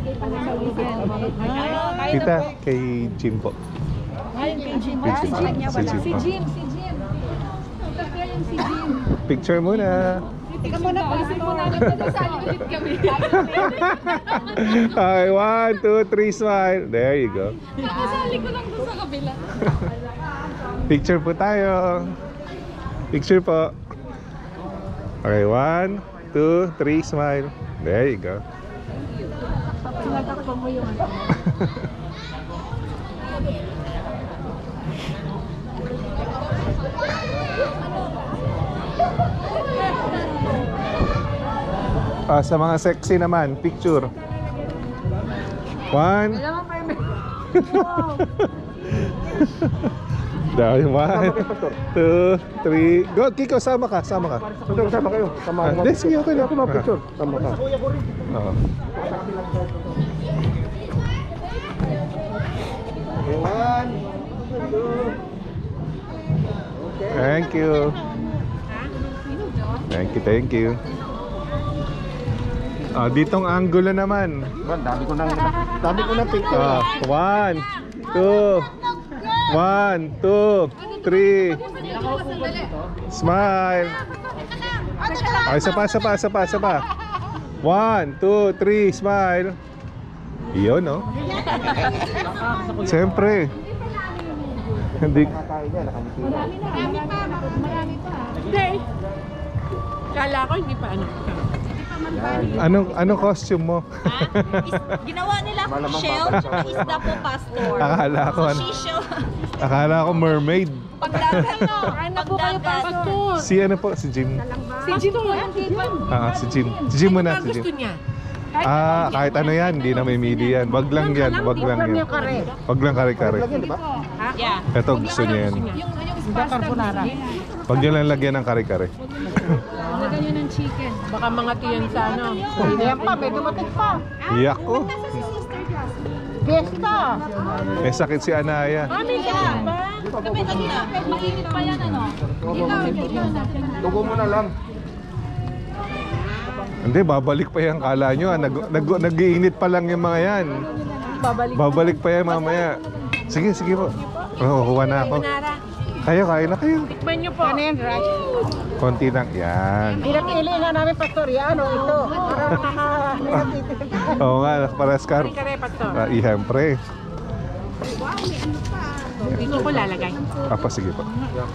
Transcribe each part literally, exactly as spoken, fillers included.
Kita, kay Jim po. Ay, kay Jim. Kay Si Jim. Jim. Si Jim. Si Jim. Si Jim. Ito kaya yung si Jim. Picture muna. Teka muna, palisin mo namin. Sali ulit kami. Okay, one, two, three, smile. There you go. Nakasali ko lang doon sa kabila. Picture po tayo. Picture po. Okay, one, two, three, smile. There you go. Pinatakpan mo yung ano. Ah, sa mga sexy naman, picture. One. Dahil one, two, three. Go, Kiko, sama ka, sama ka. Pastor, sama kayo. Sama Ah, hindi, sige, okay na. Ako picture. Sama ka. Oo. One, two. Thank you. Thank you, thank you. Ah, ditong angulo naman. Man, dami ko nang dami ko nang picture. Ah, one, two, one, two, three. Smile. Ay, isa pa, isa pa, isa pa, isa pa. One, two, three, smile. Iyon, no? Siyempre. Hindi. Kakain niya, nakamiti na. Marami pa. Marami pa. Hindi. Kala ko hindi pa ano. Anong anong costume mo? Is, ginawa nila Malamang shell pa- at isda po, Pastor. Akala ko ano. Shell. Akala ko mermaid. Pagdagat no. Ano po kayo, Pagdagat. Pastor? Si ano po? Si Jim. Si Jim po yung dito. Ah, si Jim. Si Jim muna, Ano si gusto Jim. niya? Ah, kahit ano yan, hindi na may media yan. Wag lang yan, wag lang yan. Wag lang kare-kare. Lagyan, di ba? Yeah. Ito gusto niya yan. Yung yung pasta. Wag niya lang lagyan ng kare-kare. Lagyan nyo ng chicken. Baka mga tiyan sa ano. Ayan pa, may dumating pa. Iyak ko. Fiesta. May sakit si Anaya. Mami ka ba? Kami kanina. Mainit pa yan, ano? Tugo mo na lang. Hindi, babalik pa yan. Kala nyo, ah, nag, nag, nag-iinit pa lang yung mga yan. Babalik. Babalik pa yan mamaya. Sige, sige po. Oh, kuha na ako. Nara. Kayo, kain na kayo. Tikman niyo po. Ano yan, Raj? Konti lang. Yan. Pinapili nga namin, Pastor. Yan, o, ito. Para nakaka... Oo nga, para scarf. Kare, Pastor. Ah, ihempre. Dito ko lalagay. Apa, sige po.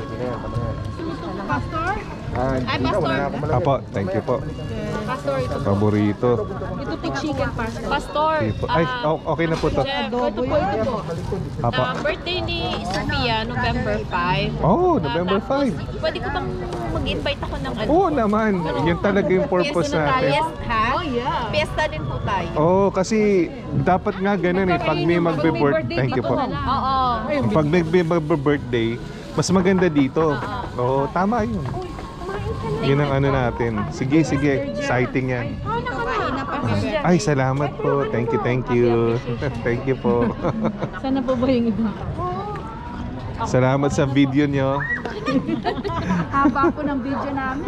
Pastor? Ay, Pastor. Apo, thank you po. Pastor, ito. Paborito. Ito po chicken pasta. Pastor. Sige po. Ay, ah, o- okay na po to. Jeff, ito po, ito po. Apo. Ah, birthday ni Sophia, November five. Oh, Ah, November tapos, five. Pwede ko bang mag-invite ako ng ano? Oo naman. Yun talaga yung purpose Fiesta na tayo. natin. Ha? Oh, yeah. Fiesta din po tayo. Oo, kasi dapat nga ganun eh. Pag may magbe-birthday, thank you po. Oo. Pag may magbe-birthday, mas maganda dito. Oo, tama yun. Yun ang ano natin. Sige, sige. Exciting yan. Ay, salamat po. Thank you, thank you. Thank you po. Sana po ba yung iba? Salamat sa video nyo. Haba po ng video namin.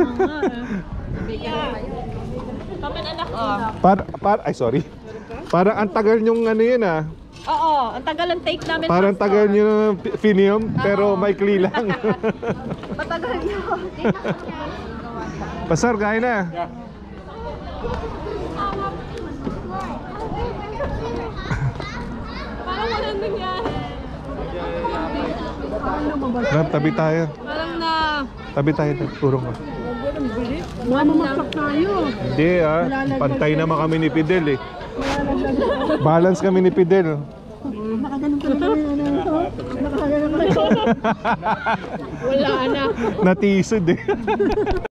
Paman anak ko. Para, para, ay sorry. Parang ang tagal nyong ano yun ah. Oo, ang tagal ang take namin. Parang Pastor. tagal nyo ng pi- finium, pero maikli lang. Matagal yun. Pastor, kain na. Parang walang nangyari. Ram, tabi tayo. Parang na... Tabi tayo. Turong ka. Mamamasak tayo. Hindi ah. Pantay naman kami ni Fidel eh. Balance kami ni Fidel. Wala na. Natisod eh.